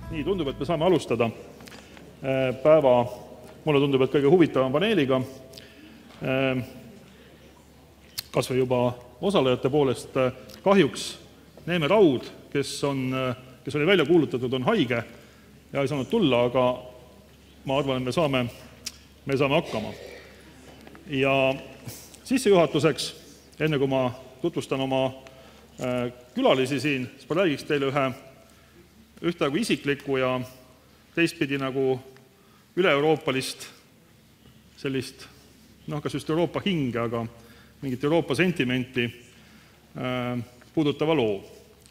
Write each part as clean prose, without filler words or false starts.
Nii tundub, et me saame alustada päeva, mulle tundub, et kõige huvitavam paneeliga. Kas või juba osalejate poolest kahjuks Neeme Raud, kes oli välja kuulutatud, on haige ja ei saanud tulla, aga ma arvan, et me saame hakkama. Ja sissejuhatuseks, enne kui ma tutvustan oma külalisi siin, siis ma räägiks teile ühtaegu isiklikku ja teistpidi nagu üle-euroopalist sellist, kas just Euroopa hinge, aga mingit Euroopa sentimenti puudutava loo.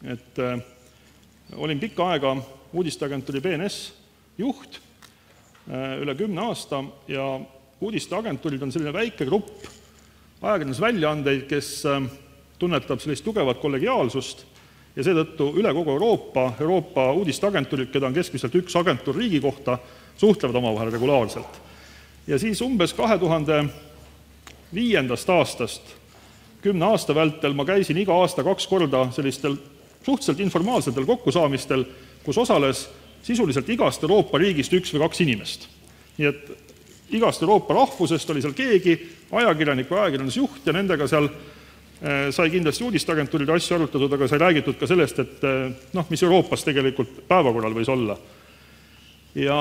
Olin pikka aega uudisteagentuuri BNS juht, üle 10 aasta, ja uudisteagentuurid on selline väike grupp ajakirjandusväljaandeid, kes tunnetab sellist tugevat kollegiaalsust ja seetõttu üle kogu Euroopa uudisteagentuurid, keda on keskmiselt üks agentuur riigi kohta, suhtlevad omavahel regulaarselt. Ja siis umbes 2005. aastast 10 aasta vältel ma käisin iga aasta 2 korda sellistel suhteliselt informaalsetel kokkusaamistel, kus osales sisuliselt igast Euroopa riigist 1 või 2 inimest. Nii et igast Euroopa rahvusest oli seal keegi, ajakirjanik või ajakirjandusjuht, ja nendega seal sai kindlasti uudisteagentuuride asju arutatud, aga sai räägitud ka sellest, et mis Euroopas tegelikult päevakorral võis olla. Ja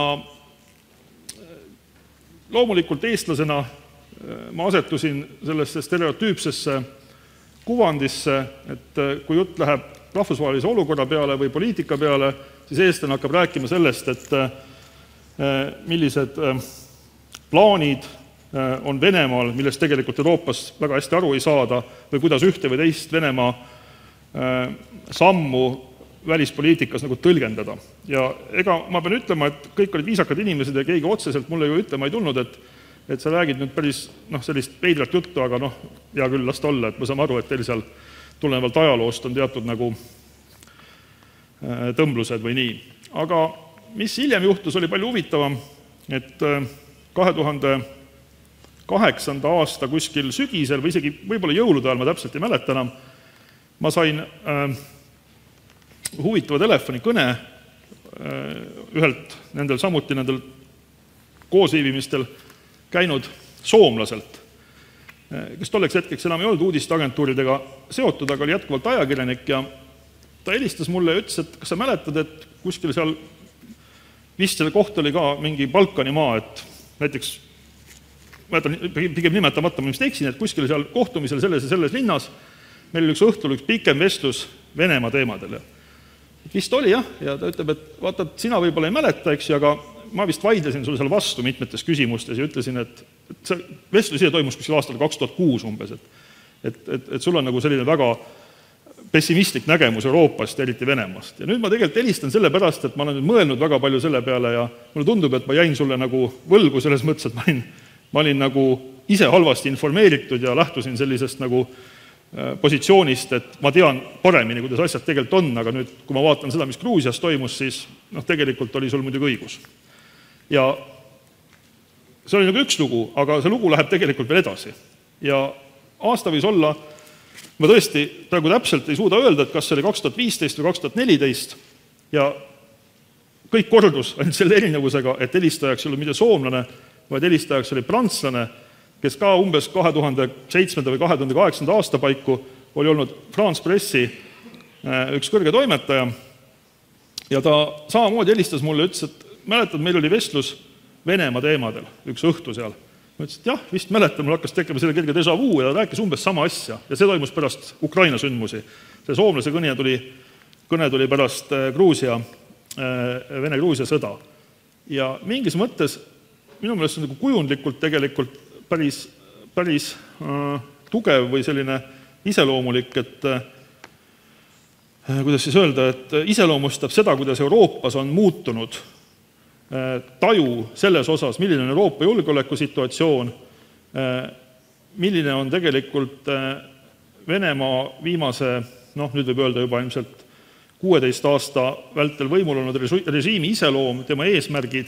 loomulikult eestlasena ma asetusin sellesse stereotüüpsesse kuvandisse, et kui jutt läheb rahvusvahelise olukorra peale või poliitika peale, siis eestlane hakkab rääkima sellest, et millised plaanid on Venemaal, millest tegelikult Euroopas väga hästi aru ei saada, või kuidas ühte või teist Venemaa sammu välispoliitikas nagu tõlgendada. Ja ega ma pean ütlema, et kõik olid viisakad inimesed ja keegi otseselt mulle ju ütlema ei tulnud, et sa räägid nüüd päris sellist veidrat juttu, aga hea küll, las ta olla, et me saame aru, et teil seal tulenevalt ajaloost on teatud nagu tõmblused või nii. Aga mis hiljem juhtus, oli palju huvitavam, et 2008. aasta kuskil sügisel või isegi võib-olla jõulude ajal, ma täpselt ei mäleta enam, ma sain huvitava telefonikõne ühelt nendel koosviibimistel käinud soomlaselt, kes tolleks hetkeks enam ei olnud uudisteagentuuridega seotud, aga oli jätkuvalt ajakirjanik, ja ta helistas mulle ja ütles, et kas sa mäletad, et kuskil seal vist selle koht oli ka mingi Balkani maa, et näiteks pigem nimetamata, ma vist eksin, et kuskil seal kohtumisel selles linnas meil oli üks õhtul üks pikem vestlus Venemaa teemadel. Vist oli jah, ja ta ütleb, et vaata, sina võib-olla ei mäleta, eks, aga ma vist vaidlesin sulle seal vastu mitmetes küsimustes ja ütlesin, et see vestlus toimus kuskil aastal 2006 umbes, et sul on nagu selline väga pessimistlik nägemus Euroopast, eriti Venemaast. Ja nüüd ma tegelikult helistan selle pärast, et ma olen nüüd mõelnud väga palju selle peale ja mulle tundub, et ma jäin sulle nagu võlgu selles mõttes, et ma olin nagu ise halvasti informeeritud ja lähtusin sellisest nagu positsioonist, et ma tean paremini, kuidas asjad tegelikult on, aga nüüd, kui ma vaatan seda, mis Gruusias toimus, siis tegelikult oli sul muidugi õigus. Ja see oli nagu üks lugu, aga see lugu läheb tegelikult veel edasi. Ja aasta võis olla, ma tõesti praegu täpselt ei suuda öelda, et kas see oli 2015 või 2014, ja kõik kordus ainult selle erinevusega, et helistajaks oli mitte soomlane, vaid helistajaks oli prantslane, kes ka umbes 2007. või 2008. aasta paiku oli olnud France Pressi üks kõrge toimetaja, ja ta samamoodi helistas mulle, ütles, et mäletad, meil oli vestlus Venemaa teemadel üks õhtu seal. Ma ütlesin, et jah, vist mäletan, mul hakkas tekkima selle kerge déjà vu ja ta rääkis umbes sama asja, ja see toimus pärast Ukraina sündmusi. See soomlase kõne tuli pärast Vene-Gruusia sõda. Ja mingis mõttes minu meelest on nagu kujundlikult tegelikult päris tugev või selline iseloomulik, et kuidas siis öelda, et iseloomustab seda, kuidas Euroopas on muutunud taju selles osas, milline on Euroopa julgeolekusituatsioon, milline on tegelikult Venemaa viimase, nüüd võib öelda juba ilmselt 16 aasta vältel võimul olnud režiimi iseloom, tema eesmärgid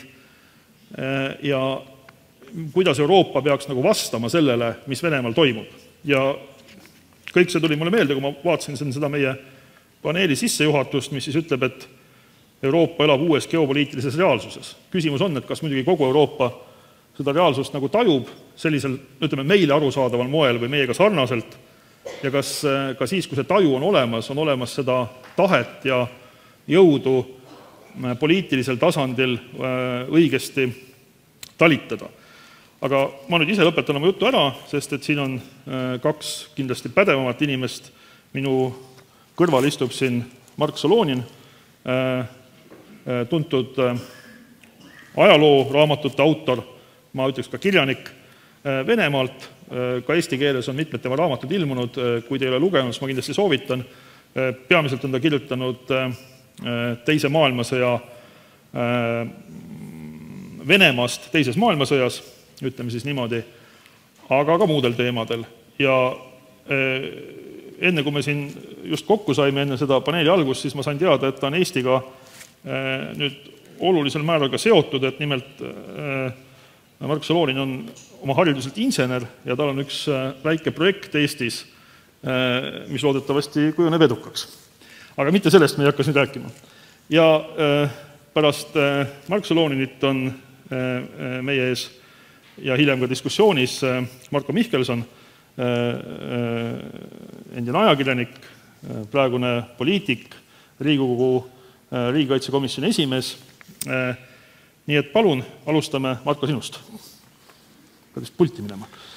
ja kuidas Euroopa peaks nagu vastama sellele, mis Venemaal toimub. Ja kõik see tuli mulle meelde, kui ma vaatasin seda meie paneeli sissejuhatust, mis siis ütleb, et Euroopa elab uues geopoliitilises reaalsuses. Küsimus on, et kas muidugi kogu Euroopa seda reaalsust nagu tajub sellisel, ütleme, meile arusaadaval moel või meiega sarnaselt ja kas ka siis, kui see taju on olemas seda tahet ja jõudu poliitilisel tasandil õigesti talitada. Aga ma nüüd ise lõpetan oma jutu ära, sest et siin on kaks kindlasti pädevamat inimest. Minu kõrval istub siin Mark Solonin, tuntud ajaloo raamatute autor, ma ütleks ka kirjanik Venemaalt, ka eesti keeles on mitmed tema raamatud ilmunud, kui te ei ole lugenud, siis ma kindlasti soovitan. Peamiselt on ta kirjutanud teise maailmasõja Venemaast teises maailmasõjas, ütleme siis niimoodi, aga ka muudel teemadel. Ja enne kui me siin just kokku saime, enne seda paneeli algust, siis ma sain teada, et ta on Eestiga nüüd olulisel määral ka seotud, et nimelt Mark Solonin on oma hariduselt insener ja tal on üks väike projekt Eestis, mis loodetavasti kujuneb edukaks. Aga mitte sellest me ei hakka siin rääkima. Ja pärast Mark Soloninit on meie ees ja hiljem ka diskussioonis Marko Mihkelson, endine ajakirjanik, praegune poliitik, Riigikogu riigikaitsekomisjoni esimees. Nii et palun, alustame Marko sinust. Pead vist pulti minema.